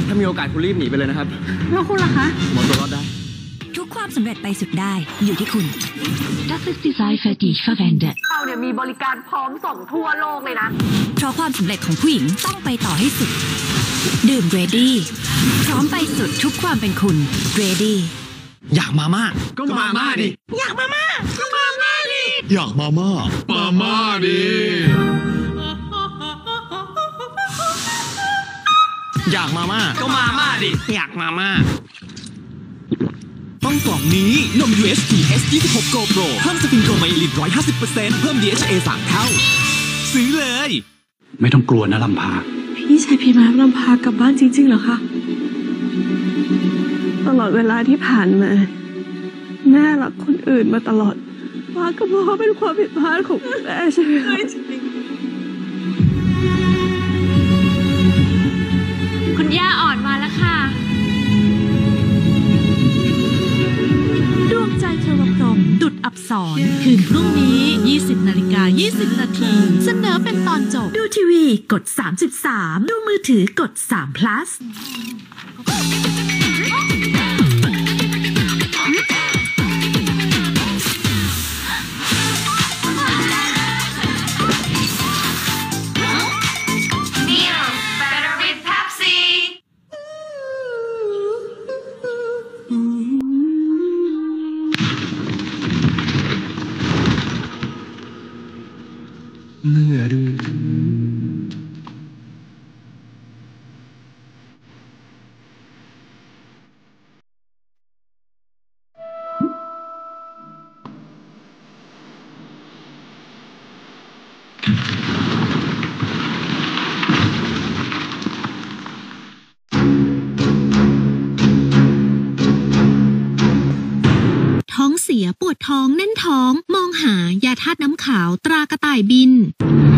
ถ้ามีโอกาสคุณรีบหนีไปเลยนะครับแล้วคุณล่ะคะหมดตัวรอดได้ทุกความสำเร็จไปสุดได้อยู่ที่คุณ Das ist die Seife die ich verwende เราเนี่ยมีบริการพร้อมส่งทั่วโลกเลยนะเพราะความสำเร็จของผู้หญิงต้องไปต่อให้สุดดื่ม Ready พร้อมไปสุดทุกความเป็นคุณ Ready อยากมาม่าก็มาม่าดิอยากมาม่าก็มาม่าดิอยากมาม่ามาม่าดิอยากมาม่าก็มาม่าดิอยากมาม่าต้องกล่องนี้นม UHT S26 Go Pro เพิ่มสปริงโกไมลิน 150% เพิ่ม DHA 3 เท่าซื้อเลยไม่ต้องกลัวนะลำพาพี่ชายพี่มาลำพากลับบ้านจริงๆเหรอคะตลอดเวลาที่ผ่านมาแม่รักคนอื่นมาตลอดว่าก็เพราะเป็นความผิดพลาดของแม่ใช่ไหมคะคุณย่าอ่อนมาแล้วค่ะดวงใจเทวพรหมดุจอับสรคืนพรุ่งนี้ 20:20 นาทีเสนอเป็นตอนจบดูทีวีกด33ดูมือถือกด3 plus เมื่อดูท้องเสียปวดท้องแน่นท้องมองหายาธาตุน้ำขาวตรากระต่ายบิน